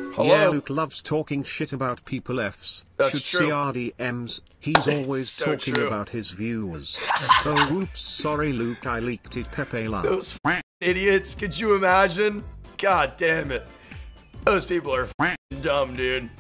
Hello? Yeah, Luke loves talking shit about people F's. That's Should true. see RDMs. He's always so talking true. about his viewers. Oh, whoops, sorry Luke, I leaked it. Pepe laugh. Those idiots, could you imagine? God damn it. Those people are dumb, dude.